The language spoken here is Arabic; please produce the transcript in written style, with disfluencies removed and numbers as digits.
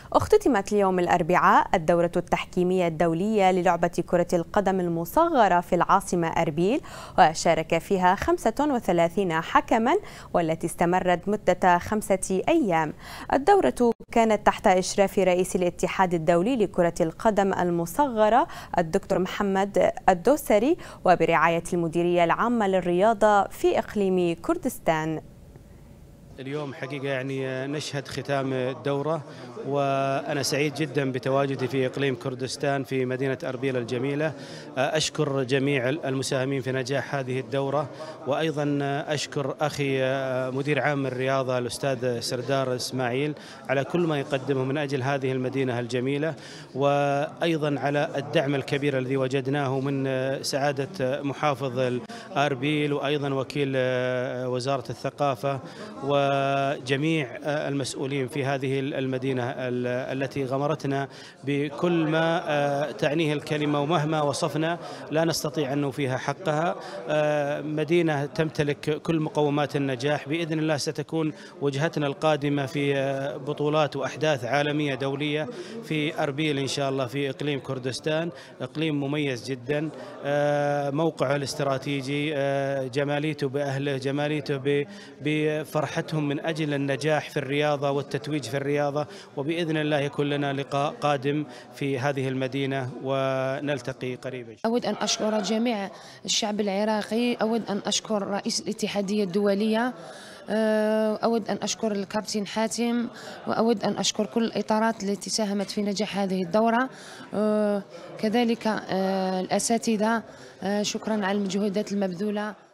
اختتمت اليوم الأربعاء الدورة التحكيمية الدولية للعبة كرة القدم المصغرة في العاصمة أربيل، وشارك فيها 35 حكما والتي استمرت مدة 5 أيام. الدورة كانت تحت إشراف رئيس الاتحاد الدولي لكرة القدم المصغرة الدكتور محمد الدوسري، وبرعاية المديرية العامة للرياضة في إقليم كردستان. اليوم حقيقة نشهد ختام الدورة، وأنا سعيد جدا بتواجدي في إقليم كردستان في مدينة أربيل الجميلة. أشكر جميع المساهمين في نجاح هذه الدورة، وأيضا أشكر أخي مدير عام الرياضة الأستاذ سردار إسماعيل على كل ما يقدمه من أجل هذه المدينة الجميلة، وأيضا على الدعم الكبير الذي وجدناه من سعادة محافظ أربيل، وأيضا وكيل وزارة الثقافة، وجميع المسؤولين في هذه المدينة التي غمرتنا بكل ما تعنيه الكلمة، ومهما وصفنا لا نستطيع أن نوفيها حقها. مدينة تمتلك كل مقومات النجاح، بإذن الله ستكون وجهتنا القادمة في بطولات وأحداث عالمية دولية في أربيل إن شاء الله، في إقليم كردستان. إقليم مميز جدا، موقعه الاستراتيجي، جماليته بأهله، جماليته بفرحتهم من أجل النجاح في الرياضة والتتويج في الرياضة، وبإذن الله يكون لنا لقاء قادم في هذه المدينة ونلتقي قريبا. أود أن أشكر جميع الشعب العراقي، أود أن أشكر رئيس الاتحادية الدولية، أود أن أشكر الكابتن حاتم، وأود أن أشكر كل الإطارات التي ساهمت في نجاح هذه الدورة، كذلك الأساتذة. شكرا على المجهودات المبذولة.